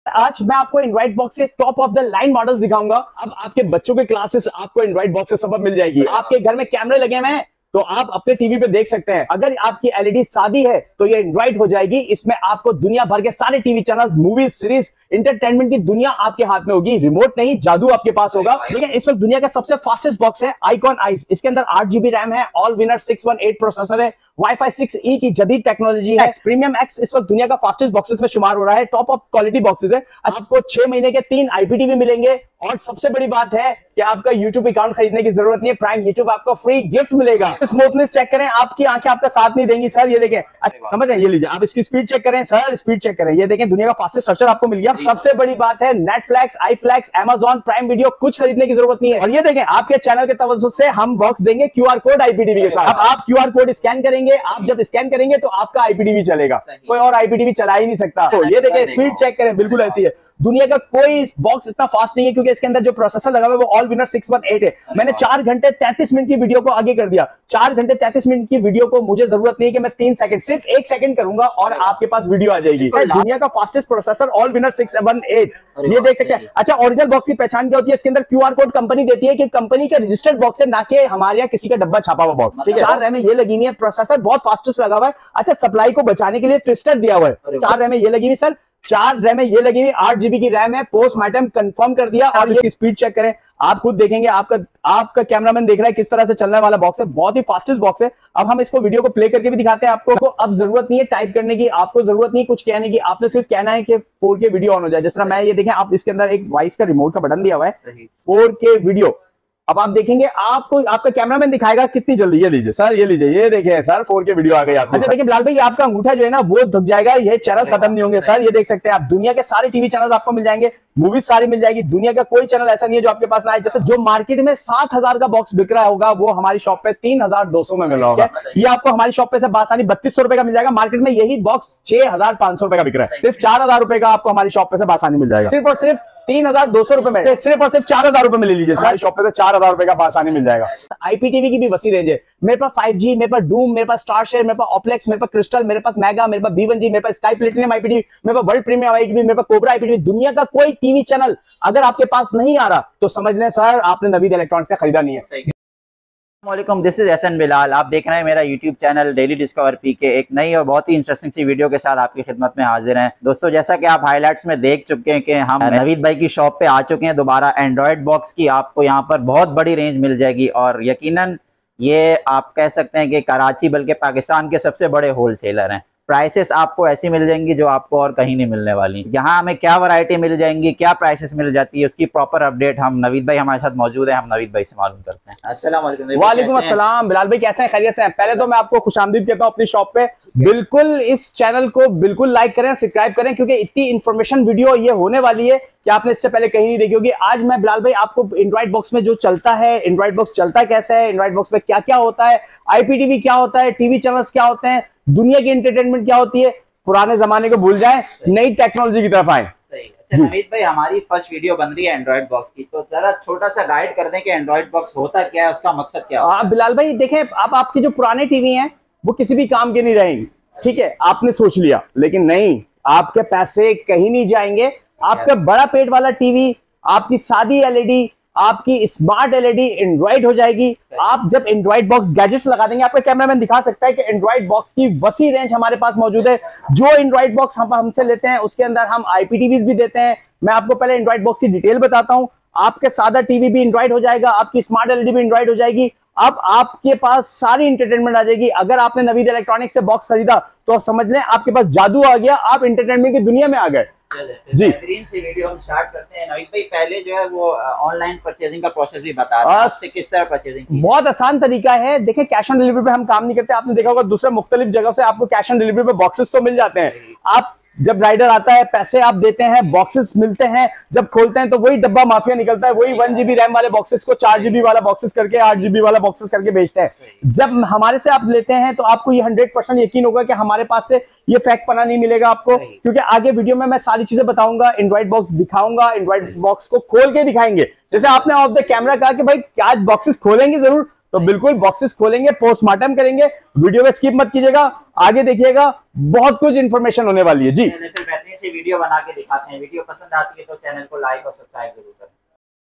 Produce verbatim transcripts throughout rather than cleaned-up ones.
आज मैं आपको एंड्रॉइड बॉक्स से top of the line models दिखाऊंगा। अब आपके बच्चों के क्लासेस आपको एंड्रॉइड बॉक्स से सब मिल जाएगी। आपके घर में कैमरे लगे हुए हैं तो आप अपने टीवी पे देख सकते हैं। अगर आपकी एलईडी सादी है तो ये एंड्रॉइड हो जाएगी। इसमें आपको दुनिया भर के सारे TV channels, movies, series, entertainment की दुनिया आपके हाथ में होगी। रिमोट नहीं, जादू आपके पास होगा। लेकिन इस वक्त दुनिया का सबसे फास्टेस्ट बॉक्स है आइकॉन आइस। इसके अंदर आठ जीबी रैम है, Allwinner six one eight processor है, वाईफाई सिक्स ई की जदीद टेक्नोलॉजी है। प्रीमियम एक्स इस वक्त दुनिया का फास्टेस्ट बॉक्सेस में शुमार हो रहा है। टॉप ऑफ क्वालिटी बॉक्सेस है। आपको छह महीने के तीन आईपीटीवी मिलेंगे और सबसे बड़ी बात है कि आपका यूट्यूब अकाउंट खरीदने की जरूरत नहीं है। प्राइम यूट्यूब आपको फ्री गिफ्ट मिलेगा। स्मूथनेस चेक करें, आपकी आंखें आपका साथ नहीं देंगी सर। ये देखें, अच्छा, समझ रहे हैं? ये लीजिए, आप इसकी स्पीड चेक करें सर, स्पीड चेक करें। ये देखें, दुनिया का फास्टेस्ट सर्चर आपको मिल गया। सबसे बड़ी बात है, Netflix, iFlix, Amazon Prime video कुछ खरीदने की जरूरत नहीं है। और ये देखें, आपके चैनल के तवज्जुह से हम बॉक्स देंगे क्यूआर कोड आईपीटीवी के साथ। अब आप क्यूआर कोड स्कैन करेंगे, आप जब स्कैन करेंगे तो आपका आईपीटीवी चलेगा, कोई और आईपीटीवी चला ही नहीं सकता। तो ये देखें, स्पीड चेक करें, बिल्कुल ऐसी है। दुनिया का कोई बॉक्स इतना फास्ट नहीं है क्योंकि इसके अंदर जो प्रोसेसर लगा हुआ है वो Allwinner six one eight है। मैंने चार घंटे तैंतीस मिनट की वीडियो को आगे कर दिया। चार घंटे तैंतीस मिनट की वीडियो को मुझे जरूरत नहीं है कि मैं तीन सेकंड, सिर्फ एक सेकंड करूंगा और आपके पास वीडियो आ जाएगी। दुनिया का fastest processor Allwinner six one eight, ये देख सकते हैं। अच्छा, ओरिजिनल बॉक्स की पहचान क्या होती है? इसके अंदर क्यूआर कोड कंपनी देती है कि कंपनी का रजिस्टर्ड बॉक्स है, ना कि हमारे यहाँ किसी का डब्बा छापा हुआ बॉक्स। ठीक है, चार रैम ये लगी हुई है, प्रोसेसर बहुत फास्टेस्ट लगा हुआ है। अच्छा, सप्लाई को बचाने के लिए ट्विस्टर दिया हुआ है। चार रैम ये लगी हुई सर, चार रैम है ये लगी हुई, आठ जीबी की रैम है। पोस्टमार्टम कंफर्म कर दिया। और इसकी स्पीड चेक करें, आप खुद देखेंगे। आपका आपका कैमरामैन देख रहा है किस तरह से चलने वाला बॉक्स है। बहुत ही फास्टेस्ट बॉक्स है। अब हम इसको वीडियो को प्ले करके भी दिखाते हैं आपको। अब जरूरत नहीं है टाइप करने की, आपको जरूरत नहीं कुछ कहने की, आपने सिर्फ कहना है कि फोर के वीडियो ऑन हो जाए। जिस तरह मैं ये देखें, आप इसके अंदर एक वॉइस का रिमोट का बटन दिया हुआ है, फोर के वीडियो। अब आप देखेंगे, आपको आपका कैमरामैन दिखाएगा कितनी जल्दी। ये लीजिए सर, ये लीजिए, ये देखिए सर, फोर के वीडियो आ गई आपको। अच्छा देखिए बिलाल भाई, आपका अंगूठा जो है ना वो धुक जाएगा, ये चैनल खत्म नहीं होंगे सर। ये देख सकते हैं आप, दुनिया के सारे टीवी चैनल आपको मिल जाएंगे, मूवीज सारी मिल जाएगी। दुनिया का कोई चैनल ऐसा नहीं है जो आपके पास ना आए। जैसे जो मार्केट में सात हजार का बॉक्स बिक रहा होगा वो हमारी शॉप पे तीन हजार दो सौ में मिल रहा होगा। ये आपको हमारी शॉप पे से बासानी बत्तीस सौ रुपए का मिल जाएगा। मार्केट में यही बॉक्स छह हजार पांच सौ रुपए का बिक रहा है। सिर्फ चार हजार रुपए का आपको हमारी शॉप पे से बासानी मिल जाएगा। सिर्फ और सिर्फ तीन हजार दो सौ रुपए में, सिर्फ और सिर्फ चार हजार रुपए में ले लीजिए। सारी शॉप पे से चार हजार रुपए का बासानी मिल जाएगा। आईपीटीवी की भी वसी रेंज है। मेरे पास फाइव जी, मेरे पास डूम, मेरे पास स्टार शेयर, मेरे पास ऑप्लेक्स, मेरे पास क्रिस्टल, मेरे पास मेगा, मेरे पास बी वन जी, मेरे पास स्काई प्लेटिनम आईपीटीवी, मेरे पास वर्ल्ड प्रीमियम आईपीटीवी, मेरे पास कोबरा आईपीटीवी। दुनिया का कोई टीवी चैनल अगर आपके पास नहीं आ रहा तो समझ लें सर आपने नवीद इलेक्ट्रॉनिक्स से खरीदा नहीं है। अस्सलामुअलैकुम, दिस इज एहसन बिलाल। आप देख रहे हैं मेरा YouTube channel Daily Discover PK. एक नई और बहुत ही इंटरेस्टिंग सी वीडियो के साथ आपकी खिदमत में हाजिर हैं। दोस्तों, जैसा कि आप हाइलाइट्स में देख चुके हैं कि हम नवीद भाई की शॉप पे आ चुके हैं दोबारा। एंड्रॉयड बॉक्स की आपको यहाँ पर बहुत बड़ी रेंज मिल जाएगी और यकीनन ये आप कह सकते हैं कि कराची बल्कि पाकिस्तान के सबसे बड़े होलसेलर हैं। प्राइसेस आपको ऐसी मिल जाएंगी जो आपको और कहीं नहीं मिलने वाली। यहाँ हमें क्या वैरायटी मिल जाएंगी, क्या प्राइसेस मिल जाती है, उसकी प्रॉपर अपडेट हम नवीद भाई हमारे साथ मौजूद है, हम नवीद भाई से मालूम करते हैं। अस्सलाम वालेकुम। वालेकुम अस्सलाम बिलाल भाई, कैसे हैं? खैरियत से हैं? पहले तो मैं आपको खुशामदीद कहता हूँ अपनी शॉप पे। बिल्कुल इस चैनल को बिल्कुल लाइक करें, सब्सक्राइब करें, क्योंकि इतनी इंफॉर्मेशन वीडियो ये होने वाली है कि आपने इससे पहले कहीं नहीं देखी होगी। आज मैं बिलाल भाई आपको एंड्रॉइड बॉक्स में जो चलता है, एंड्रॉइड बॉक्स चलता कैसे है, एंड्रॉइड बॉक्स में क्या क्या होता है, आईपीटीवी क्या होता है, टीवी चैनल्स क्या होते हैं, दुनिया की एंटरटेनमेंट क्या होती है। पुराने जमाने को भूल जाएं, नई टेक्नोलॉजी की तरफ आए। अच्छा नवीद भाई, हमारी फर्स्ट वीडियो बन रही है एंड्रॉइड बॉक्स की, तो जरा छोटा सा गाइड कर दें कि एंड्रॉइड बॉक्स होता क्या है, उसका मकसद क्या है। बिलाल भाई देखें, अब आपके जो पुराने टीवी हैं वो किसी भी काम के नहीं रहेंगे। ठीक है, आपने सोच लिया, लेकिन नहीं, आपके पैसे कहीं नहीं जाएंगे। आपका बड़ा पेट वाला टीवी, आपकी सादी एलईडी, आपकी स्मार्ट एलईडी एंड्रॉइड हो जाएगी। आप जब एंड्रॉइड बॉक्स गैजेट्स लगा देंगे, आपका कैमरामैन दिखा सकता है कि एंड्रॉइड बॉक्स की वसी रेंज हमारे पास मौजूद है। जो एंड्रॉइड बॉक्स हम हमसे लेते हैं उसके अंदर हम आईपीटीवीज भी देते हैं। मैं आपको पहले एंड्रॉइड बॉक्स की डिटेल बताता हूं। आपके सादा टीवी भी एंड्रॉइड हो जाएगा, आपकी स्मार्ट एलईडी भी एंड्रॉइड हो जाएगी। अब आपके पास सारी इंटरटेनमेंट आ जाएगी। अगर आपने नवीद इलेक्ट्रॉनिक्स से बॉक्स खरीदा तो समझ लें आपके पास जादू आ गया, आप इंटरटेनमेंट की दुनिया में आ गए। जी, बेहतरीन सी वीडियो हम स्टार्ट करते हैं। नवीद भाई पहले जो है वो ऑनलाइन परचेजिंग का प्रोसेस भी बता रहे हैं, आपसे किस तरह परचेजिंग। बहुत आसान तरीका है। देखिए, कैश ऑन डिलीवरी पे हम काम नहीं करते। आपने देखा होगा दूसरे मुख्तलिफ जगह से आपको कैश ऑन डिलीवरी पे बॉक्सेस तो मिल जाते हैं। आप जब राइडर आता है, पैसे आप देते हैं, बॉक्सेस मिलते हैं, जब खोलते हैं तो वही डब्बा माफिया निकलता है, वही वन जीबी रैम वाले बॉक्सेस को चार जीबी वाला बॉक्सेस करके आठ जीबी वाला बॉक्सेस करके बेचते हैं। जब हमारे से आप लेते हैं तो आपको ये हंड्रेड परसेंट यकीन होगा कि हमारे पास से ये फैक्ट पना नहीं मिलेगा आपको, क्योंकि आगे वीडियो में मैं सारी चीजें बताऊंगा, एंड्रॉइड बॉक्स दिखाऊंगा, एंड्रॉइड बॉक्स को खोल के दिखाएंगे। जैसे आपने ऑफ द कैमरा कहा कि भाई आज बॉक्सेस खोलेंगे जरूर, तो बिल्कुल बॉक्सेस खोलेंगे, पोस्टमार्टम करेंगे। वीडियो में स्किप मत कीजिएगा, आगे देखिएगा, बहुत कुछ इंफॉर्मेशन होने वाली है। जी, सी वीडियो बना के दिखाते हैं। वीडियो पसंद आती है तो चैनल को लाइक और सब्सक्राइब जरूर करें।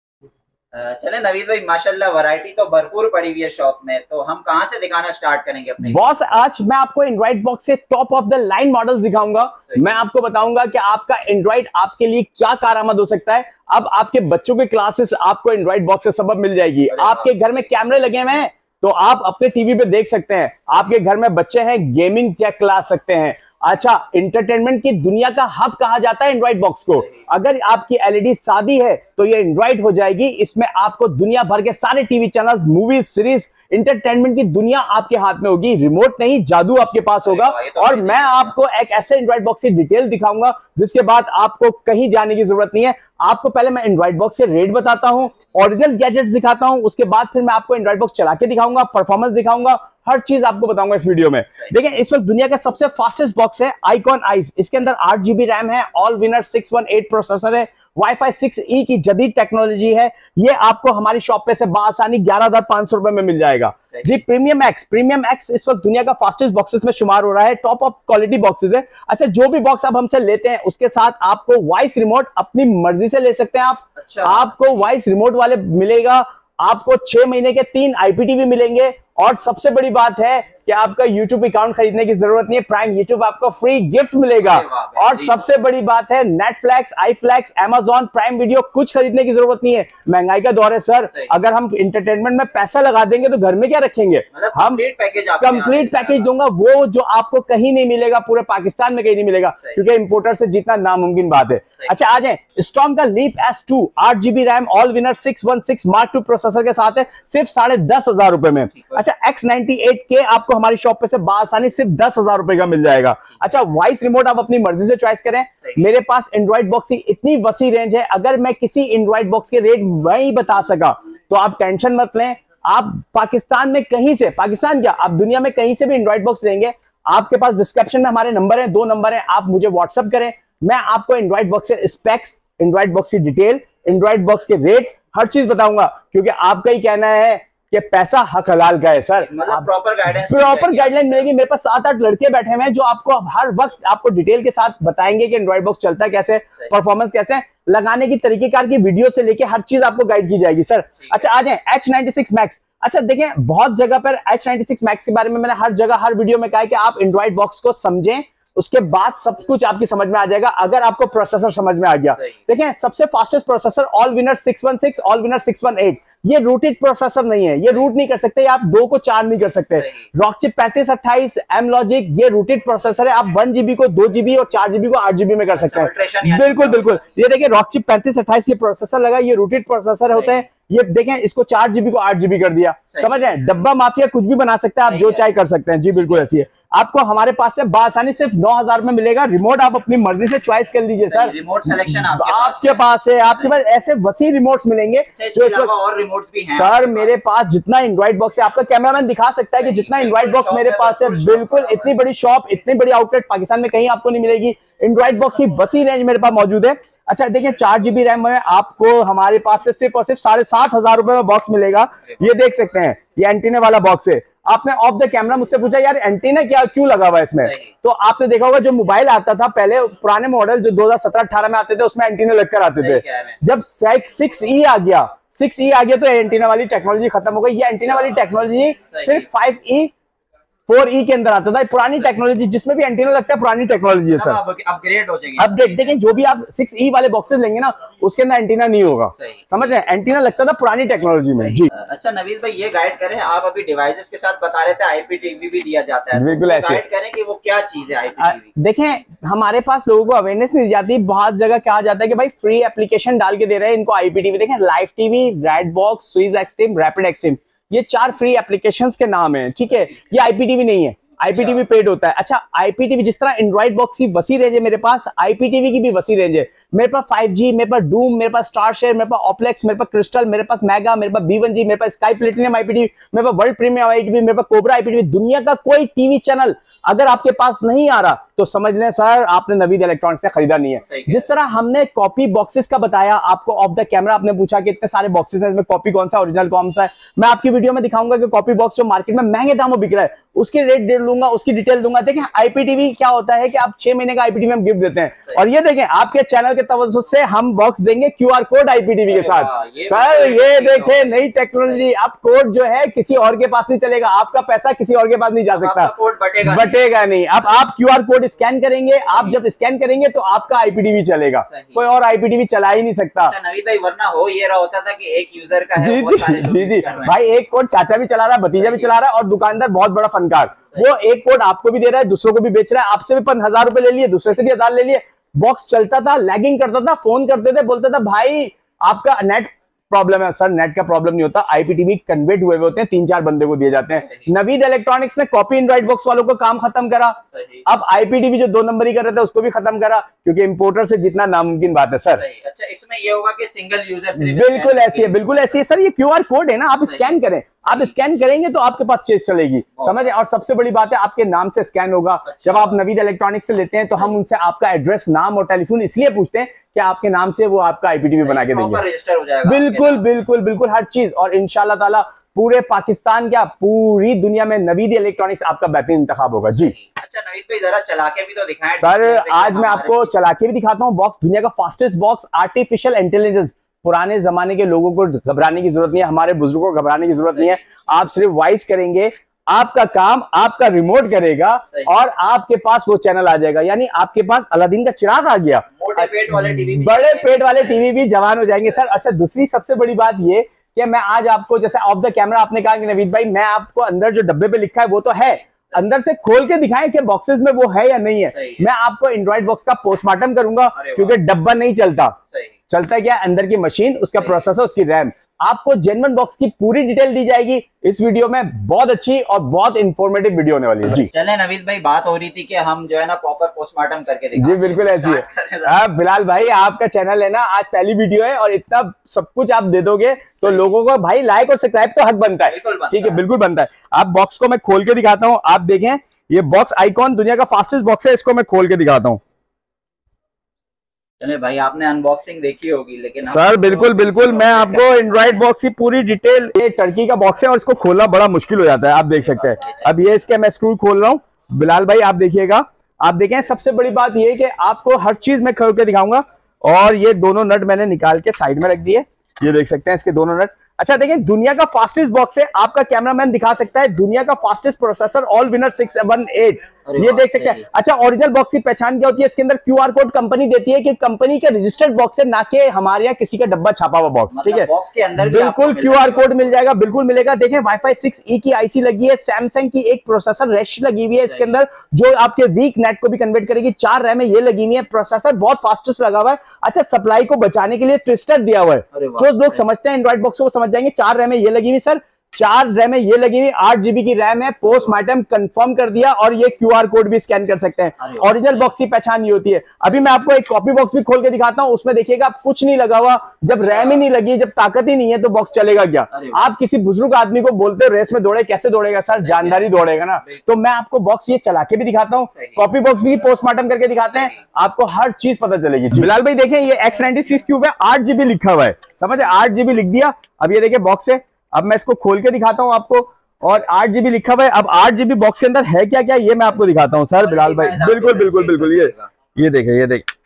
चले नवीद भाई, माशाल्लाह वैरायटी तो भरपूर पड़ी हुई है शॉप में, तो हम कहां से दिखाना स्टार्ट करेंगे अपने बॉस? आज मैं आपको एंड्रॉइड बॉक्स से top of the line models दिखाऊंगा। मैं आपको बताऊंगा कि आपका एंड्रॉइड आपके लिए क्या कारआमद हो सकता है। अब आपके बच्चों के क्लासेस आपको एंड्रॉइड बॉक्स से सबब मिल जाएगी। आपके घर में कैमरे लगे हुए हैं तो आप अपने टीवी पे देख सकते हैं। आपके घर में बच्चे हैं, गेमिंग चेक करा सकते हैं। अच्छा, इंटरटेनमेंट की दुनिया का हब कहा जाता है एंड्रॉइड बॉक्स को। अगर आपकी एलईडी सादी है तो ये एंड्रॉइड हो जाएगी। इसमें आपको दुनिया भर के सारे TV channels, movies, series, entertainment की दुनिया आपके हाथ में होगी। रिमोट नहीं, जादू आपके पास होगा। और मैं आपको एक ऐसे एंड्रॉइड बॉक्स की डिटेल दिखाऊंगा जिसके बाद आपको कहीं जाने की जरूरत नहीं है। आपको पहले मैं एंड्रॉइड बॉक्स के रेट बताता हूं, ओरिजिनल गैजेट्स दिखाता हूं, उसके बाद फिर मैं आपको एंड्रॉइड बॉक्स चला के दिखाऊंगा, परफॉर्मेंस दिखाऊंगा, हर चीज आपको बताऊंगा इस वीडियो में। देखिए, इस वक्त दुनिया का सबसे फास्टेस्ट बॉक्स है आइकॉन आइस। इसके अंदर आठ जीबी रैम है, Allwinner six one eight processor है, वाईफाई सिक्स ई की जदीद टेक्नोलॉजी है। ये आपको हमारी शॉप पे से बासानी ग्यारह हजार पांच सौ रुपए में मिल जाएगा जी। प्रीमियम एक्स, प्रीमियम एक्स इस वक्त दुनिया का फास्टेस्ट बॉक्सेस में शुमार हो रहा है। टॉप ऑफ क्वालिटी बॉक्सेस है। अच्छा, जो भी बॉक्स आप हमसे लेते हैं उसके साथ आपको वॉइस रिमोट अपनी मर्जी से ले सकते हैं आप। अच्छा, आपको वॉइस रिमोट वाले मिलेगा। आपको छह महीने के तीन आईपीटीवी मिलेंगे। और सबसे बड़ी बात है कि आपका YouTube अकाउंट खरीदने की जरूरत नहीं है। प्राइम YouTube आपको फ्री गिफ्ट मिलेगा। और सबसे बड़ी बात है, Netflix, iFlix, Amazon Prime video कुछ खरीदने की जरूरत नहीं है। महंगाई का दौर है सर, अगर हम इंटरटेनमेंट में पैसा लगा देंगे तो घर में क्या रखेंगे? हम कंप्लीट पैकेज दूंगा, वो जो आपको कहीं नहीं मिलेगा, पूरे पाकिस्तान में कहीं नहीं मिलेगा, क्योंकि इंपोर्टर से जीतना नामुमकिन बात है। अच्छा, आ जाए स्ट्रॉन्ग का लीप एस टू, आठ GB RAM, Allwinner six one six mark two processor के साथ है, सिर्फ साढ़े दस हजार रुपए में। अच्छा, एक्स नाइनटी एट के आपको हमारी शॉप पे से बासानी सिर्फ दस हजार रुपए का मिल जाएगा। अच्छा, वॉइस रिमोट आप अपनी मर्जी से चॉइस करें। मेरे पास एंड्रॉइड बॉक्स की इतनी वसी रेंज है, अगर मैं किसी एंड्रॉइड बॉक्स के रेट नहीं बता सका तो आप टेंशन मत लें। आप पाकिस्तान में कहीं से, पाकिस्तान क्या, आप दुनिया में कहीं से भी एंड्रॉइड बॉक्स लेंगे, आपके पास डिस्क्रिप्शन में हमारे नंबर है, दो नंबर है, आप मुझे व्हाट्सएप करें। मैं आपको एंड्रॉइड बॉक्स के स्पेक्स, एंड्रॉइड बॉक्स की डिटेल, एंड्रॉइड बॉक्स के रेट, हर चीज बताऊंगा, क्योंकि आपका ही कहना है कि पैसा हक हलाल का है सर। मतलब प्रॉपर गाइडेंस, प्रॉपर गाइडलाइन मिलेगी। मेरे पास सात आठ लड़के बैठे हुए हैं जो आपको हर वक्त आपको डिटेल के साथ बताएंगे कि एंड्रॉइड बॉक्स चलता है कैसे, परफॉर्मेंस कैसे है, लगाने की तरीकेकार की वीडियो से लेके हर चीज आपको गाइड की जाएगी सर। अच्छा, आ जाए एच नाइनटी सिक्स मैक्स। अच्छा, देखें, बहुत जगह पर एच नाइनटी सिक्स मैक्स के बारे में मैंने हर जगह हर वीडियो में कहा है कि आप एंड्रॉइड बॉक्स को समझें, उसके बाद सब कुछ आपकी समझ में आ जाएगा अगर आपको प्रोसेसर समझ में आ गया। देखें, सबसे fastest processor Allwinner six one six, Allwinner six one eight. ये रूटेड प्रोसेसर नहीं है, ये रूट नहीं कर सकते, आप दो को चार नहीं कर सकते। रॉकचिप पैंतीस अट्ठाईस, एम लॉजिक, ये रूटेड प्रोसेसर है। आप वन जीबी को दो जीबी और चार जीबी को आठ जीबी में कर सकते हैं। बिल्कुल बिल्कुल। ये देखिए, रॉकचिप पैंतीस अट्ठाईस ये प्रोसेसर लगा, ये रूटेड प्रोसेसर होते हैं। ये देखें, इसको चार जीबी को आठ जीबी कर दिया। समझ रहे हैं, डब्बा माफिया कुछ भी बना सकता है, आप जो चाहे कर सकते हैं जी। बिल्कुल ऐसी है। आपको हमारे पास से बासानी सिर्फ नौ हजार में मिलेगा। रिमोट आप अपनी मर्जी से चॉइस कर लीजिए सर। रिमोट सिलेक्शन आपके, आपके पास है, आपके पास ऐसे वसी रिमोट्स मिलेंगे। और रिमोट्स भी हैं सर मेरे पास जितना एंड्रॉइड बॉक्स है, आपका कैमरामैन दिखा सकता है कि जितना एंड्रॉइड बॉक्स मेरे पास है, बिल्कुल इतनी बड़ी शॉप, इतनी बड़ी आउटलेट पाकिस्तान में कहीं आपको नहीं मिलेगी। एंड्रॉइड बॉक्स की वसी रेंज मेरे पास मौजूद है। अच्छा, देखिए, चार जीबी रैम में आपको हमारे पास से सिर्फ और सिर्फ साढ़े सात हजार रुपए में बॉक्स मिलेगा। ये देख सकते हैं, ये एंटीना वाला बॉक्स है। आपने ऑफ द कैमरा मुझसे पूछा यार एंटीना क्या क्यों लगा हुआ है इसमें, तो आपने देखा होगा जो मोबाइल आता था पहले, पुराने मॉडल जो दो हजार सत्रह अठारह में आते थे, उसमें एंटीना लगकर आते थे। जब सिक्स ई आ गया, सिक्स ई आ गया तो एंटीना वाली टेक्नोलॉजी खत्म हो गई। ये एंटीना वाली टेक्नोलॉजी सिर्फ फाइव ई फोर ई के अंदर आता था। पुरानी टेक्नोलॉजी जिसमें भी एंटीना लगता है, पुरानी टेक्नोलॉजी है सर। अपग्रेड हो जाएगी, अपग्रेड। देखें, जो भी आप सिक्स ई वाले बॉक्सेस लेंगे ना, उसके अंदर एंटीना नहीं होगा। समझ रहे हैं, एंटीना लगता था पुरानी टेक्नोलॉजी में जी। अच्छा नवीद भाई, ये गाइड करें, आप अभी डिवाइसेस के साथ बता रहे थे आईपीटीवी भी दिया जाता है, बिल्कुल ऐसे गाइड करें कि वो क्या चीज है आईपीटीवी। देखें, हमारे पास लोगों को अवेयरनेस नहीं दी जाती। बहुत जगह कहा जाता है कि भाई फ्री एप्लीकेशन डाल के दे रहे हैं इनको आईपीटीवी। देखें, live TV, red box, Swiss extreme, rapid extreme, ये चार फ्री एप्लीकेशंस के नाम हैं, ठीक है। ये आईपीटीवी नहीं है, आईपीटीवी पेड होता है। अच्छा, आईपीटीवी जिस तरह एंड्रॉइड बॉक्स की वसी रेंज है, मेरे पास आईपीटीवी की भी वसी रेंज है। मेरे पास फाइव जी, मेरे पास डूम, मेरे पास स्टार शेयर, मेरे पास ऑप्लेक्स, मेरे पास क्रिस्टल, मेरे पास मेगा, मेरे पास बी वन जी, मेरे पास स्काई प्लेटिनियम आईपीटीवी, मेरे पास वर्ल्ड प्रीमियम आईपीटीवी, मेरे पास कोबरा आईपीटीवी। दुनिया का कोई टीवी चैनल अगर आपके पास नहीं आ रहा, तो समझ लें सर आपने नवीद इलेक्ट्रॉनिक्स से खरीदा नहीं है। जिस तरह हमने कॉपी बॉक्सेस का बताया आपको ऑफ द कैमरा, आपने पूछा कि इतने सारे बॉक्सेस हैं, इसमें कॉपी कौन सा ओरिजिनल कौन सा है, मैं आपकी वीडियो में दिखाऊंगा कि कॉपी बॉक्स जो मार्केट में महंगे दामों बिक रहा है उसकी रेट दे लूंगा, उसकी डिटेल दूंगा। देखें आईपीटीवी क्या होता है कि आप छह महीने का आईपीटीवी हम गिफ्ट देते हैं, और ये देखें आपके चैनल के तवज्जुह से हम बॉक्स देंगे क्यूआर कोड आईपीटीवी के साथ। सर ये देखें नई टेक्नोलॉजी, अब कोड जो है किसी और के पास नहीं चलेगा, आपका पैसा किसी और के पास नहीं जा सकता, कोड बटेगा बटेगा नहीं। अब आप क्यूआर कोड स्कैन करेंगे, आप जब स्कैन करेंगे तो आपका आईपीटीवी चलेगा, कोई और आईपीटीवी चला ही नहीं सकता। अच्छा नवीद भाई, वरना हो ये रहा होता था कि एक यूजर का है, जी जी जी भाई, एक कोड चाचा भी चला रहा है, भतीजा भी चला रहा है, और दुकानदार बहुत बड़ा फनकार, वो एक कोड आपको भी दे रहा है, दूसरों को भी बेच रहा है, आपसे भी पांच हजार रुपए ले लिए, दूसरे से भी हजार ले लिए। बॉक्स चलता था, लैगिंग करता था, फोन करते थे, बोलते था भाई आपका नेट प्रॉब्लम है। सर नेट का प्रॉब्लम नहीं होता, आईपीटीवी कन्वर्ट हुए होते हैं, तीन चार बंदे को दिए जाते हैं। नवीद इलेक्ट्रॉनिक्स ने कॉपी एंड्रॉइड बॉक्स वालों को काम खत्म करा, अब आईपीटीवी जो दो नंबर ही कर रहे थे उसको भी खत्म करा, क्योंकि इंपोर्टर से जितना नामुमकिन बात है सर। अच्छा इसमें ये होगा कि सिंगल यूजर बिल्कुल ऐसी है, बिल्कुल ऐसी है सर। ये क्यूआर कोड है ना, आप स्कैन करें, आप स्कैन करेंगे तो आपके पास चीज चलेगी, समझे। और सबसे बड़ी बात है आपके नाम से स्कैन होगा। जब आप नवीद इलेक्ट्रॉनिक्स से लेते हैं तो हम उनसे आपका एड्रेस, नाम और टेलीफोन इसलिए पूछते हैं कि आपके नाम से वो आपका आईपीटीवी बना के देंगे, रजिस्टर हो जाएगा। बिल्कुल बिल्कुल बिल्कुल हर चीज। और इंशाल्लाह ताला पूरे पाकिस्तान क्या पूरी दुनिया में नवीद इलेक्ट्रॉनिक्स आपका बेहतरीन इंतखाब होगा जी। अच्छा नवीद भाई जरा चला के भी तो दिखाएं सर। आज मैं आपको चला के भी दिखाता हूँ बॉक्स, दुनिया का फास्टेस्ट बॉक्स, आर्टिफिशियल इंटेलिजेंस। पुराने जमाने के लोगों को घबराने की जरूरत नहीं है, हमारे बुजुर्गों को घबराने की जरूरत नहीं है। आप सिर्फ वॉइस करेंगे, आपका काम आपका रिमोट करेगा और आपके पास वो चैनल आ जाएगा, यानी आपके पास अलादीन का चिराग आ गया। मोटे पेट वाले टीवी, बड़े पेट वाले टीवी भी जवान हो जाएंगे सर। अच्छा दूसरी सबसे बड़ी बात ये कि मैं आज आपको, जैसे ऑफ द कैमरा आपने कहा कि नवीद भाई मैं आपको अंदर जो डब्बे पे लिखा है वो तो है, अंदर से खोल के दिखाएं कि बॉक्सेस में वो है या नहीं है। मैं आपको एंड्रॉइड बॉक्स का पोस्टमार्टम करूंगा, क्योंकि डब्बा नहीं चलता, चलता क्या अंदर की मशीन, उसका प्रोसेसर, उसकी रैम। आपको जेन्युइन बॉक्स की पूरी डिटेल दी जाएगी इस वीडियो में, बहुत अच्छी और बहुत इंफॉर्मेटिव वीडियो होने वाली है जी। चले नवीद भाई, बात हो रही थी कि हम जो है ना प्रॉपर पोस्टमार्टम करके दिखाएं। जी बिल्कुल ऐसी है। आप बिलाल भाई आपका चैनल है ना, आज पहली वीडियो है और इतना सब कुछ आप दे दोगे तो लोगों को भाई लाइक और सब्सक्राइब तो हक बनता है, ठीक है बिल्कुल बनता है। आप बॉक्स को मैं खोल के दिखाता हूँ, आप देखें ये बॉक्स आइकॉन दुनिया का फास्टेस्ट बॉक्स है, इसको मैं खोल के दिखाता हूँ। चले भाई आपने अनबॉक्सिंग देखी होगी, लेकिन सर बिल्कुल बिल्कुल मैं आपको एंड्रॉइड बॉक्स की पूरी डिटेल, ये टर्की का बॉक्स है और इसको खोलना बड़ा मुश्किल हो जाता है, आप देख सकते हैं। अब ये इसके मैं स्क्रू खोल रहा हूँ, बिलाल भाई आप देखिएगा, आप देखें सबसे बड़ी बात ये कि आपको हर चीज मैं खोल के दिखाऊंगा। और ये दोनों नट मैंने निकाल के साइड में रख दिए, ये देख सकते हैं इसके दोनों नट। अच्छा देखें दुनिया का फास्टेस्ट बॉक्स है, आपका कैमरामैन दिखा सकता है, दुनिया का fastest processor Allwinner six one eight, ये देख सकते हैं। अच्छा ओरिजिनल बॉक्स की पहचान क्या होती है, इसके अंदर क्यूआर कोड कंपनी देती है कि कंपनी का रजिस्टर्ड बॉक्स है, ना कि हमारे यहाँ किसी का डब्बा छापा हुआ बॉक्स, ठीक है। बॉक्स के अंदर बिल्कुल क्यूआर कोड मिल जाएगा, बिल्कुल मिलेगा। देखें वाईफाई सिक्स ई की आईसी लगी है, सैमसंग की एक प्रोसेसर रेश लगी हुई है इसके अंदर, जो आपके वीक नेट को भी कन्वर्ट करेगी। चार रैम है ये लगी हुई है, प्रोसेसर बहुत फास्टेस्ट लगा हुआ है। अच्छा सप्लाई को बचाने के लिए ट्विस्टर दिया हुआ है, जो लोग समझते हैं एंड्रॉइड बॉक्स को समझ जाएंगे। चार रैम है ये लगी हुई सर, चार रैम है ये लगी हुई, आठ जीबी की रैम है, पोस्टमार्टम कंफर्म कर दिया और ये क्यूआर कोड भी स्कैन कर सकते हैं। ओरिजिनल बॉक्स की पहचान ये होती है। अभी मैं आपको एक कॉपी बॉक्स भी खोल के दिखाता हूं, उसमें देखिएगा कुछ नहीं लगा हुआ। जब रैम ही नहीं लगी, जब ताकत ही नहीं है तो बॉक्स चलेगा क्या। आप किसी बुजुर्ग आदमी को बोलते हो रेस में दौड़े, कैसे दौड़ेगा सर, जानदारी दौड़ेगा ना। तो मैं आपको बॉक्स ये चला के भी दिखाता हूँ, कॉपी बॉक्स भी पोस्टमार्टम करके दिखाते हैं, आपको हर चीज पता चलेगी। बिलाल भाई देखें ये एक्स नाइनटी सिक्स क्यूब है, आठ जीबी लिखा हुआ है, समझे, आठ जीबी लिख दिया। अब ये देखिए बॉक्स है, अब मैं इसको खोल के दिखाता हूं आपको, और आठ जीबी लिखा हुआ है। अब आठ जीबी बॉक्स के अंदर है क्या क्या ये मैं आपको दिखाता हूं सर बिलाल भाई, बिल्कुल बिल्कुल बिल्कुल। ये ये देखे, ये देख,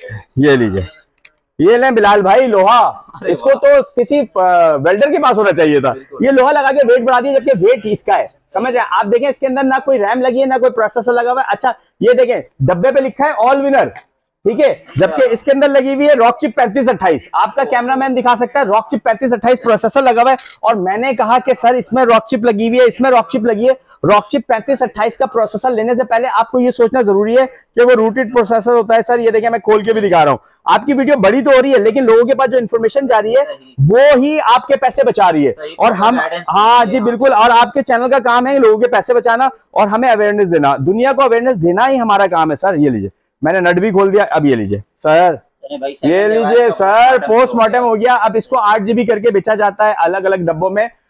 ये लीजिए, ये लें बिलाल भाई लोहा, इसको तो किसी वेल्डर के पास होना चाहिए था। ये लोहा लगा के वेट बढ़ा दिया, जबकि वेट इसका है, समझ रहे हैं। आप देखें इसके अंदर ना कोई रैम लगी है, ना कोई प्रोसेसर लगा हुआ है। अच्छा ये देखें डब्बे पे लिखा है ऑल विनर, ठीक है, जबकि इसके अंदर लगी हुई है रॉक चिप पैंतीस अट्ठाईस। आपका कैमरामैन दिखा सकता है रॉक चिप पैंतीस अट्ठाईस प्रोसेसर लगा हुआ है। और मैंने कहा कि सर इसमें रॉक चिप लगी हुई है, इसमें रॉक चिप लगी है। रॉक चिप पैंतीस अट्ठाईस का प्रोसेसर लेने से पहले आपको ये सोचना जरूरी है कि वो रूटेड प्रोसेसर होता है सर। ये देखिए मैं खोल के भी दिखा रहा हूँ, आपकी वीडियो बड़ी तो हो रही है, लेकिन लोगों के पास जो इन्फॉर्मेशन जा रही है वो ही आपके पैसे बचा रही है। और हम, हाँ जी बिल्कुल, और आपके चैनल का काम है लोगों के पैसे बचाना और हमें अवेयरनेस देना, दुनिया को अवेयरनेस देना ही हमारा काम है सर। ये लीजिए मैंने नट भी खोल दिया, अब ये लीजिए सर, ये लीजिए सर, पोस्टमार्टम हो गया। अब इसको आठ जीबी करके बेचा जाता है अलग अलग डब्बों में,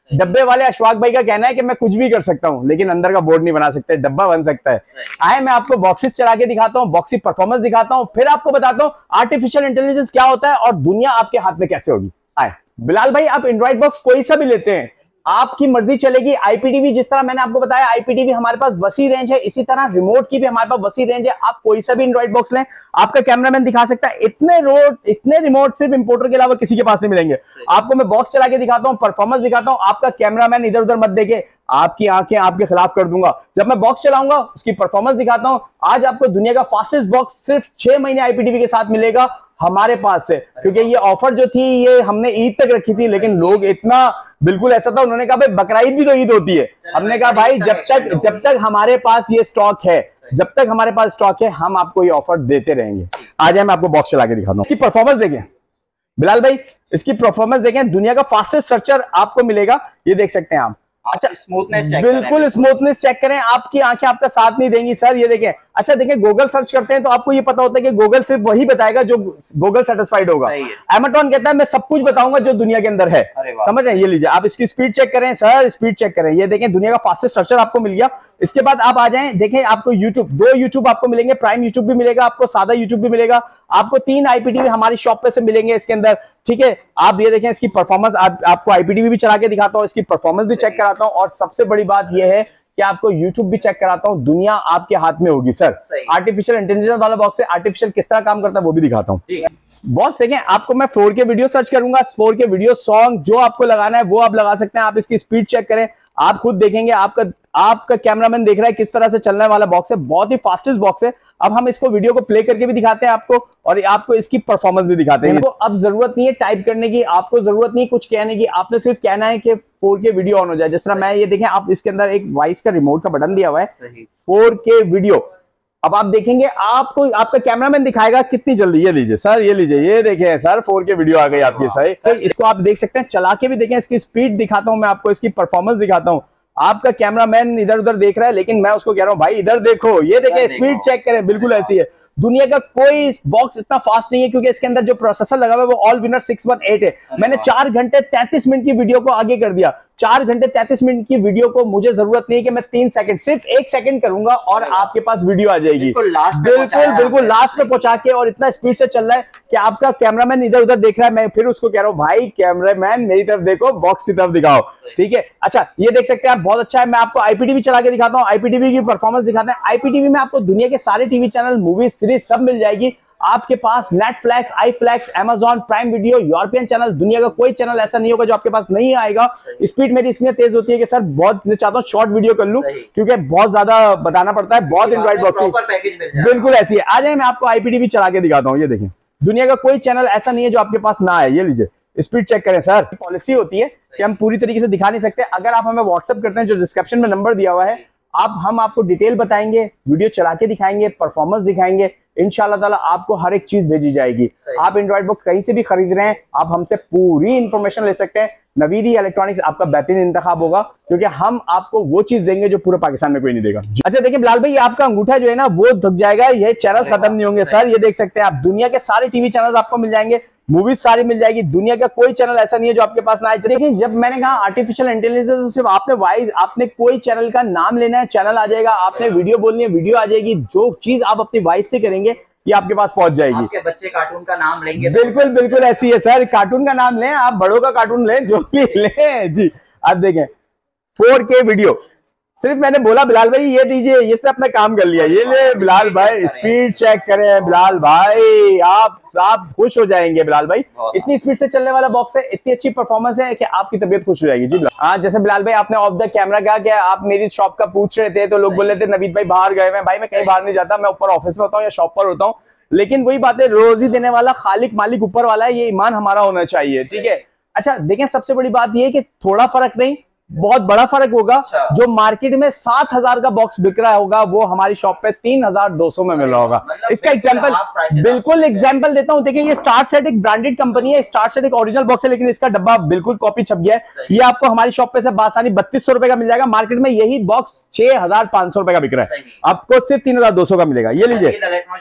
डब्बे वाले अशफाक भाई का कहना है कि मैं कुछ भी कर सकता हूँ लेकिन अंदर का बोर्ड नहीं बना सकते, डब्बा बन सकता है। आए मैं आपको बॉक्सेस चला के दिखाता हूँ, बॉक्स की परफॉर्मेंस दिखाता हूँ, फिर आपको बताता हूँ आर्टिफिशियल इंटेलिजेंस क्या होता है और दुनिया आपके हाथ में कैसे होगी। आए बिलाल भाई, आप एंड्रॉइड बॉक्स कोई सा भी लेते हैं, आपकी मर्जी चलेगी। आईपीटीवी, जिस तरह मैंने आपको बताया आईपीटीवी हमारे पास वसी रेंज है, इसी तरह रिमोट की भी हमारे पास वसी रेंज है। आप कोई सा भी एंड्रॉइड बॉक्स लें, आपका कैमरामैन दिखा सकता है। इतने रोड इतने रिमोट सिर्फ इंपोर्टर के अलावा किसी के पास नहीं मिलेंगे। आपको मैं बॉक्स चला के दिखाता हूँ, परफॉर्मेंस दिखाता हूँ, आपका कैमरामैन इधर उधर मत देखे, आपकी आंखें आपके खिलाफ कर दूंगा। जब मैं बॉक्स चलाऊंगा उसकी परफॉर्मेंस दिखाता हूं। आज आपको दुनिया का फास्टेस्ट बॉक्स सिर्फ छह महीने आईपीटीवी के साथ मिलेगा हमारे पास से, क्योंकि ये ऑफर जो थी ये हमने ईद तक रखी थी, लेकिन लोग इतना बिल्कुल ऐसा था, उन्होंने कहा भाई बकरा ईद भी तो ईद होती है। हमने कहा भाई जब तक जब तक हमारे पास ये स्टॉक है, जब तक हमारे पास स्टॉक है हम आपको ये ऑफर देते रहेंगे। आज मैं आपको बॉक्स चला के दिखाता हूं, इसकी परफॉर्मेंस देखें बिलाल भाई, इसकी परफॉर्मेंस देखें। दुनिया का फास्टेस्ट सर्चर आपको मिलेगा, ये देख सकते हैं आप। अच्छा, स्मूथनेस चेक बिल्कुल स्मूथनेस चेक करें, आपकी आंखें आपका साथ नहीं देंगी सर, ये देखें। अच्छा देखें, गूगल सर्च करते हैं तो आपको ये पता होता है कि गूगल सिर्फ वही बताएगा जो गूगल सेटिस्फाइड होगा। एमेटॉन कहता है मैं सब कुछ बताऊंगा जो दुनिया के अंदर है, समझ रहे हैं। ये लीजिए, आप इसकी स्पीड चेक करें सर, स्पीड चेक करें, ये देखें दुनिया का फास्टेस्ट सर्चर आपको मिल गया। इसके बाद आप आ जाएं, देखें आपको यूट्यूब, दो यूट्यूब आपको मिलेंगे, प्राइम यूट्यूब भी मिलेगा आपको, सादा यूट्यूब भी मिलेगा आपको, तीन आईपीटीवी हमारी शॉप पे से मिलेंगे इसके अंदर, ठीक है। आप ये देखें इसकी परफॉर्मेंस, आप, आपको आईपीटीवी भी चला के दिखाता हूँ, इसकी परफॉर्मेंस भी चेक कराता हूँ, और सबसे बड़ी बात यह है कि आपको YouTube भी चेक कराता हूं। दुनिया आपके हाथ में होगी सर। आर्टिफिशियल इंटेलिजेंस वाला बॉक्स है, आर्टिफिशियल किस तरह काम करता है वो भी दिखाता हूं। बॉस देखें, आपको मैं फोर के वीडियो सर्च करूंगा, फोर के वीडियो सॉन्ग जो आपको लगाना है वो आप लगा सकते हैं। आप इसकी स्पीड चेक करें, आप खुद देखेंगे, आपका आपका कैमरामैन देख रहा है किस तरह से चलने वाला बॉक्स है, बहुत ही फास्टेस्ट बॉक्स है। अब हम इसको वीडियो को प्ले करके भी दिखाते हैं आपको, और आपको इसकी परफॉर्मेंस भी दिखाते हैं। अब जरूरत नहीं है टाइप करने की, आपको जरूरत नहीं कुछ कहने की, आपने सिर्फ कहना है कि फोर के वीडियो ऑन हो जाए। जिस तरह मैं ये देखें, आप इसके अंदर एक वॉइस का रिमोट का बटन दिया हुआ है, फोर के वीडियो। अब आप देखेंगे, आपको आपका कैमरामैन दिखाएगा कितनी जल्दी। ये लीजिए सर, ये लीजिए, ये देखें सर, फोर के वीडियो आ गई आपकी। सही, तो इसको आप देख सकते हैं, चला के भी देखें, इसकी स्पीड दिखाता हूं मैं आपको, इसकी परफॉर्मेंस दिखाता हूं। आपका कैमरामैन इधर उधर देख रहा है, लेकिन मैं उसको कह रहा हूं भाई इधर देखो, ये देखें, स्पीड चेक करें, बिल्कुल ऐसी है। दुनिया का कोई बॉक्स इतना फास्ट नहीं है, क्योंकि इसके अंदर जो प्रोसेसर लगा हुआ है वो Allwinner six one eight है। मैंने चार घंटे तैंतीस मिनट की वीडियो को आगे कर दिया। चार घंटे तैंतीस मिनट की वीडियो को मुझे जरूरत नहीं है कि मैं तीन सेकंड, सिर्फ एक सेकंड करूंगा और आपके पास वीडियो आ जाएगी। बिल्कुल बिल्कुल लास्ट में पहुंचा के, और इतना स्पीड से चल रहा है कि आपका कैमरामैन इधर उधर देख रहा है। मैं फिर उसको कह रहा हूँ भाई कैमरामैन मेरी तरफ देखो, बॉक्स की तरफ दिखाओ, ठीक है। अच्छा, ये देख सकते हैं आप, बहुत अच्छा है। मैं आपको आईपीटीवी चला के दिखाता हूँ, आईपीटीवी की परफॉर्मेंस दिखाते हैं। आईपीटीवी में आपको दुनिया के सारे टीवी चैनल, मूवीज, सीरीज सब मिल जाएगी आपके पास। Netflix, iFlix, Amazon Prime video, European channel, दुनिया का कोई चैनल ऐसा नहीं होगा जो आपके पास नहीं आएगा। स्पीड मेरी इसलिए तेज होती है कि सर बहुत मैं चाहता हूँ शॉर्ट वीडियो कर लूं, क्योंकि बहुत ज्यादा बताना पड़ता है, बहुत एंड्रॉइड बॉक्स बिल्कुल ऐसी है। आ जाए, मैं आपको आईपीटीवी चला के दिखाता हूँ। ये देखें, दुनिया का कोई चैनल ऐसा नहीं है जो आपके पास ना है। ये लीजिए, स्पीड चेक करें सर। पॉलिसी होती है कि हम पूरी तरीके से दिखा नहीं सकते। अगर आप हमें व्हाट्सएप करते हैं, जो डिस्क्रिप्शन में नंबर दिया हुआ है, आप हम आपको डिटेल बताएंगे, वीडियो चला के दिखाएंगे, परफॉर्मेंस दिखाएंगे, इंशाल्लाह ताला आपको हर एक चीज भेजी जाएगी। आप एंड्रॉइड बॉक्स कहीं से भी खरीद रहे हैं, आप हमसे पूरी इंफॉर्मेशन ले सकते हैं। नवीदी इलेक्ट्रॉनिक्स आपका बेहतरीन इंतखाब होगा, क्योंकि हम आपको वो चीज देंगे जो पूरे पाकिस्तान में कोई नहीं देगा। अच्छा देखिए बिलाल भाई, आपका अंगूठा जो है ना वो धुक जाएगा, ये चैनल खत्म नहीं होंगे सर। ये देख सकते हैं आप, दुनिया के सारे टीवी चैनल आपको मिल जाएंगे, मूवीज सारी मिल जाएगी। दुनिया का कोई चैनल ऐसा नहीं है जो आपके पास ना आए। देखिए, जब मैंने कहा आर्टिफिशियल इंटेलिजेंस, तो सिर्फ आपने वाइज आपने कोई चैनल का नाम लेना है, चैनल आ जाएगा। आपने वीडियो बोलनी है, वीडियो आ जाएगी। जो चीज आप अपनी वॉइस से करेंगे ये आपके पास पहुंच जाएगी। आपके बच्चे कार्टून का नाम लेंगे, बिल्कुल बिल्कुल ऐसी है सर। कार्टून का नाम लें, आप बड़ों का कार्टून लें, जो भी लें जी। आप देखें, फोर के वीडियो, सिर्फ मैंने बोला बिलाल भाई ये दीजिए, ये से अपना काम कर लिया। ये ले बिलाल भाई, स्पीड चेक करें बिलाल भाई, आप आप खुश हो जाएंगे बिलाल भाई। इतनी स्पीड से चलने वाला बॉक्स है, इतनी अच्छी परफॉर्मेंस है कि आपकी तबीयत खुश हो जाएगी जी। हाँ, जैसे बिलाल भाई आपने ऑफ द कैमरा कहा कि आप मेरी शॉप का पूछ रहे थे, तो लोग बोल रहे थे नवीद भाई बाहर गए हैं। भाई मैं कहीं बाहर नहीं जाता, मैं ऊपर ऑफिस में होता हूँ या शॉप पर होता हूँ। लेकिन वही बात है, रोजी देने वाला खालिक मालिक ऊपर वाला है, ये ईमान हमारा होना चाहिए, ठीक है। अच्छा देखें, सबसे बड़ी बात ये है कि थोड़ा फर्क नहीं, बहुत बड़ा फर्क होगा। जो मार्केट में सात हजार का बॉक्स बिक रहा होगा वो हमारी शॉप पे तीन हजार दो सौ में मिल रहा होगा। इसका एग्जांपल बिल्कुल एग्जांपल देता हूं। देखिए ये स्टार सेट एक ब्रांडेड कंपनी है, स्टार सेट एक ओरिजिनल बॉक्स है, लेकिन इसका डब्बा बिल्कुल कॉपी छप गया है। ये आपको हमारी शॉप पे से बासानी बत्तीस सौ रुपए का मिल जाएगा। मार्केट में यही बॉक्स छह हजार पांच सौ रुपए का बिक रहा है, आपको सिर्फ तीन हजार दो सौ का मिलेगा। ये लीजिए,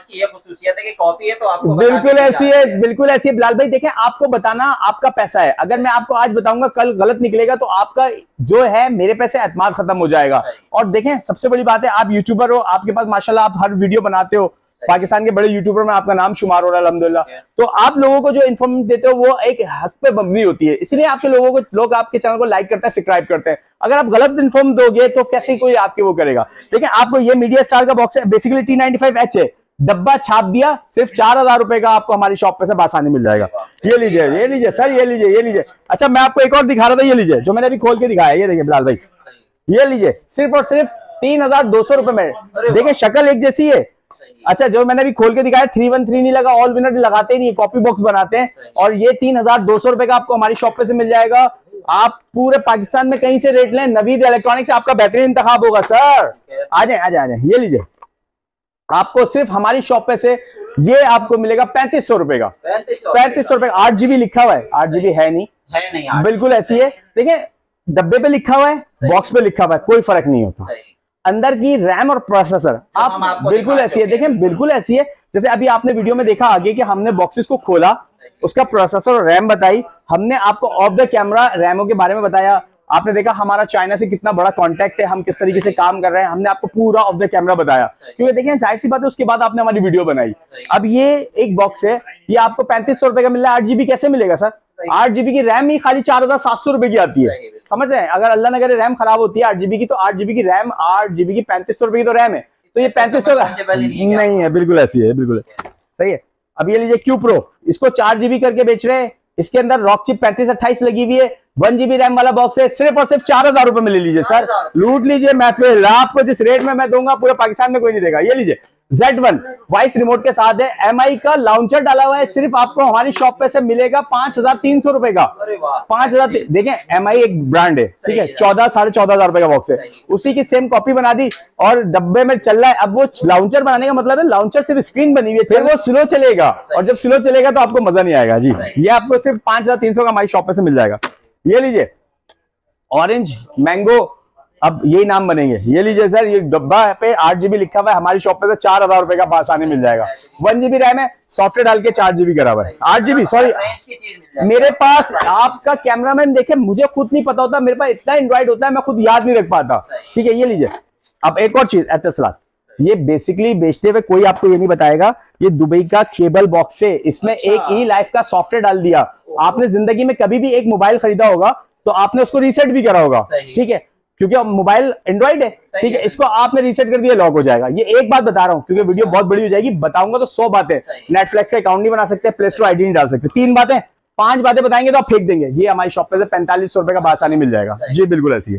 बिल्कुल ऐसी है, बिल्कुल ऐसी है बिलाल भाई। देखें आपको बताना आपका पैसा है, अगर मैं आपको आज बताऊंगा कल गलत निकलेगा तो आपका जो है मेरे पैसे एतमाद खत्म हो जाएगा। और देखें सबसे बड़ी बात है, आप यूट्यूबर हो, आपके पास माशाल्लाह आप हर वीडियो बनाते हो, पाकिस्तान के बड़े यूट्यूबर में आपका नाम शुमार हो रहा है अल्हम्दुलिल्लाह। तो आप लोगों को जो इन्फॉर्मेशन देते हो वो एक हक पे मबनी होती है, इसलिए आपके लोगों को लोग आपके चैनल को लाइक करते हैं, सब्सक्राइब करते हैं। अगर आप गलत इन्फॉर्म दोगे तो कैसे कोई आपके वो करेगा। देखिए आपको ये मीडिया स्टार का बॉक्स है, basically T ninety five H है, डब्बा छाप दिया, सिर्फ चार हजार रुपए का आपको हमारी शॉप पे से बासानी मिल जाएगा। ये लीजिए, ये लीजिए सर, ये लीजिए, ये लीजिए। अच्छा मैं आपको एक और दिखा रहा था, ये लीजिए जो मैंने अभी खोल के दिखाया, ये देखिए बिलाल भाई, ये लीजिए सिर्फ और सिर्फ तीन हजार दो सौ रुपए में। देखिए शक्ल एक जैसी है। अच्छा जो मैंने अभी खोल के दिखाया थ्री वन थ्री नहीं लगा, ऑल विनर लगाते नहीं, कॉपी बॉक्स बनाते हैं। और ये तीन हजार दो सौ रुपए का आपको हमारी शॉप पे से मिल जाएगा। आप पूरे पाकिस्तान में कहीं से रेट लें, नवीद इलेक्ट्रॉनिक्स से आपका बेहतरीन इंतखाब होगा सर। आ जाए आ जाए आ जाए, ये लीजिए आपको सिर्फ हमारी शॉप पे से ये आपको मिलेगा पैंतीस सौ रुपए का। पैंतीस सौ रुपए का आठ जीबी लिखा हुआ है, आठ जीबी है नहीं, है नहीं, बिल्कुल ऐसी है। देखिए डब्बे पे लिखा हुआ है, बॉक्स पे लिखा हुआ है, कोई फर्क नहीं होता। अंदर की रैम और प्रोसेसर आप बिल्कुल ऐसी है, देखें बिल्कुल ऐसी है जैसे अभी आपने वीडियो में देखा आगे कि हमने बॉक्सेस को खोला, उसका प्रोसेसर और रैम बताई, हमने आपको ऑफ द कैमरा रैमों के बारे में बताया, आपने देखा हमारा चाइना से कितना बड़ा कांटेक्ट है, हम किस तरीके से काम कर रहे हैं, हमने आपको पूरा ऑफ द कैमरा बताया। क्योंकि देखिए जाहिर सी बात है उसके बाद आपने हमारी वीडियो बनाई। अब ये एक बॉक्स है, ये आपको पैंतीस सौ रुपए का मिल रहा है। आठ जीबी कैसे मिलेगा सर? आठ जीबी की रैम ही खाली चार हजार सात सौ रुपए की आती है, समझ रहे हैं? अगर अल्लाह न करे रैम खराब होती है आठ जीबी की, तो आठ जीबी की रैम, आठ जीबी की पैंतीस सौ रुपए की तो रैम है, तो ये पैंतीस सौ का नहीं है, बिल्कुल ऐसी है, बिल्कुल सही है। अब ये लीजिए क्यू प्रो, इसको चार जीबी करके बेच रहे हैं, इसके अंदर रॉक चिप पैंतीस अट्ठाईस लगी हुई है, वन जीबी रैम वाला बॉक्स है, सिर्फ और सिर्फ चार हजार रुपए में ले लीजिए सर, लूट लीजिए महफिल। आपको जिस रेट में मैं दूंगा पूरे पाकिस्तान में कोई नहीं देगा। ये लीजिए ज़ेड वन वॉइस रिमोट के साथ है, एम आई का लॉन्चर डाला हुआ है, सिर्फ आपको हमारी शॉप पे से मिलेगा पांच हजार तीन सौ रुपए का। पांच हजार देखें, एम आई एक ब्रांड है, ठीक है, चौदह साढ़े चौदह हजार रुपए का बॉक्स है, उसी की सेम कॉपी बना दी और डब्बे में चल रहा है। अब वो लॉन्चर बनाने का मतलब है लॉन्चर सिर्फ स्क्रीन बनी हुई है, फिर वो स्लो चलेगा, और जब स्लो चलेगा तो आपको मजा नहीं आएगा जी। ये आपको सिर्फ पांच हजार तीन सौ का हमारी शॉप पे से मिल जाएगा। ये लीजिए ऑरेंज मैंगो, अब यही नाम बनेंगे। ये लीजिए सर, ये डब्बा पे आठ जीबी लिखा हुआ है, हमारी शॉप पे तो चार हजार रुपए का आसानी मिल जाएगा। वन जीबी रैम है, सॉफ्टवेयर डाल के चार जीबी करा हुआ है, आठ जीबी सॉरी मेरे पास। आपका कैमरामैन देखे, मुझे खुद नहीं पता होता, मेरे पास इतना एंड्रॉइड होता है मैं खुद याद नहीं रख पाता, ठीक है। ये लीजिए अब एक और चीज, एतिसलात, ये बेसिकली बेचते हुए कोई आपको ये नहीं बताएगा, ये दुबई का केबल बॉक्स है, इसमें एक ई लाइफ का सॉफ्टवेयर डाल दिया। आपने जिंदगी में कभी भी एक मोबाइल खरीदा होगा तो आपने उसको रीसेट भी करा होगा, ठीक है, क्योंकि मोबाइल एंड्रॉइड है, ठीक है, इसको आपने रीसेट कर दिया, लॉक हो जाएगा। ये एक बात बता रहा हूं क्योंकि वीडियो बहुत बड़ी हो जाएगी, बताऊंगा तो सौ बातें। नेटफ्लिक्स का अकाउंट नहीं बना सकते, प्ले स्टोर आईडी नहीं डाल सकते, तीन बातें, पांच बातें बताएंगे तो आप फेंक देंगे। ये हमारी शॉप पे से पैंतालीस सौ रुपए का बासानी मिल जाएगा जी, बिल्कुल ऐसी है।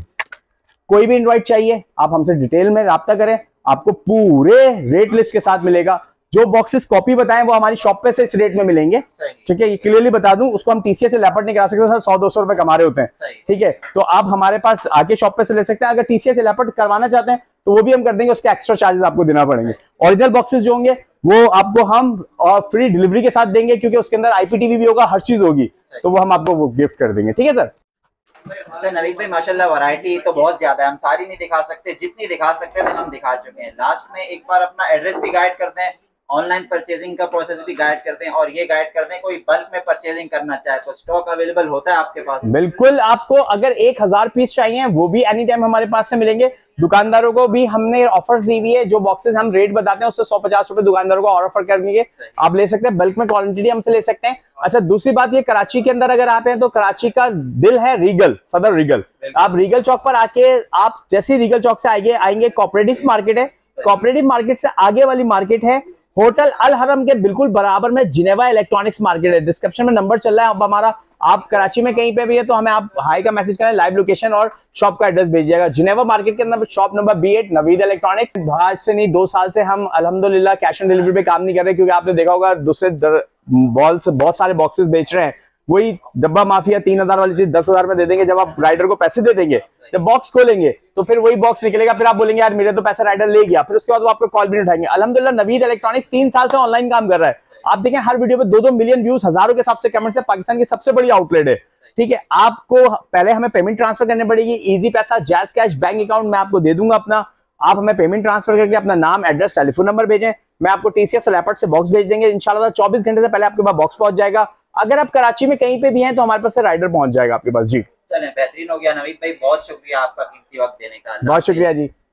कोई भी एंड्रॉइड चाहिए आप हमसे डिटेल में राब्ता करें, आपको पूरे रेट लिस्ट के साथ मिलेगा। जो बॉक्सेस कॉपी बताएं वो हमारी शॉप पे से इस रेट में मिलेंगे, ठीक है, ये क्लियरली बता दूं, उसको हम टीसीएस से लैपट नहीं करा सकते सर, सौ दो सौ रुपए कमा रहे होते हैं, ठीक है, तो आप हमारे पास आके शॉप पे से ले सकते हैं। अगर टीसीएस से लैपट करवाना चाहते हैं तो वो भी हम कर देंगे, उसके एक्स्ट्रा चार्जेस आपको देना पड़ेंगे। ओरिजिनल बॉक्सेस जो होंगे वो आपको हम और फ्री डिलीवरी के साथ देंगे, क्योंकि उसके अंदर आईपीटीवी भी होगा, हर चीज होगी, तो वो हम आपको वो गिफ्ट कर देंगे, ठीक है सर। अच्छा नवीद भाई माशाल्लाह वैरायटी तो बहुत ज्यादा है, हम सारी नहीं दिखा सकते, जितनी दिखा सकते थे हम दिखा चुके हैं। लास्ट में एक बार अपना एड्रेस भी गाइड करते हैं, ऑनलाइन परचेजिंग का प्रोसेस भी गाइड करते हैं, और ये गाइड करते हैं कोई बल्क में परचेजिंग करना चाहे तो स्टॉक अवेलेबल होता है आपके पास? बिल्कुल, आपको अगर एक हजार पीस चाहिए वो भी एनी टाइम हमारे पास से मिलेंगे। दुकानदारों को भी हमने ऑफर्स दी हुई है, जो बॉक्सेस हम रेट बताते हैं उससे सौ पचास रुपए दुकानदारों को और ऑफर करने, आप ले सकते हैं, बल्क में क्वांटिटी हमसे ले सकते हैं। अच्छा दूसरी बात, ये कराची के अंदर अगर आप हैं तो कराची का दिल है रीगल, सदर रीगल, आप रीगल चौक पर आके, आप जैसे रीगल चौक से आगे आएंगे कोऑपरेटिव मार्केट है, कोऑपरेटिव मार्केट से आगे वाली मार्केट है होटल अल हरम के बिल्कुल बराबर में जिनेवा इलेक्ट्रॉनिक्स मार्केट है। डिस्क्रिप्शन में नंबर चल रहा है अब हमारा, आप कराची में कहीं पे भी है तो हमें आप हाई का मैसेज करें, लाइव लोकेशन और शॉप का एड्रेस भेजिएगा। जिनेवा मार्केट के अंदर shop number B eight Naveed electronics. आज से नहीं दो साल से हम अल्हम्दुलिल्लाह कैश ऑन डिलीवरी पे काम नहीं कर रहे, क्योंकि आपने देखा होगा दूसरे बॉल से बहुत सारे बॉक्सेस बेच रहे हैं, वही डब्बा माफिया तीन हजार वाली चीज दस हजार में दे देंगे। जब आप राइडर को पैसे दे देंगे, जब बॉक्स खोलेंगे तो फिर वही बॉक्स निकलेगा, फिर आप बोलेंगे यार मेरे तो पैसे राइडर ले गया, फिर उसके बाद वो आपको कॉल भी नहीं उठाएंगे। अल्हम्दुलिल्लाह नवीद इलेक्ट्रॉनिक्स तीन साल से ऑनलाइन काम कर रहा है। आप देखें हर वीडियो पे दो दो मिलियन व्यूज, हजारों के हिसाब से कमेंट्स है, पाकिस्तान की सबसे बड़ी आउटलेट है। ठीक है, आपको पहले हमें पेमेंट ट्रांसफर करनी पड़ेगी, इजी पैसा, जैज कैश, बैंक अकाउंट मैं आपको दे दूंगा अपना। आप हमें पेमेंट ट्रांसफर करके अपना नाम, एड्रेस, टेलीफोन नंबर भेजें, मैं आपको टीसीएस रैपिड से बॉक्स भेज देंगे। इंशाल्लाह चौबीस घंटे से पहले आपके पास बॉक्स पहुंच जाएगा। अगर आप कराची में कहीं पे भी हैं तो हमारे पास से राइडर पहुंच जाएगा आपके पास। जी चलें, बेहतरीन हो गया नवीद भाई, बहुत शुक्रिया आपका कीमती वक्त देने का। बहुत शुक्रिया जी।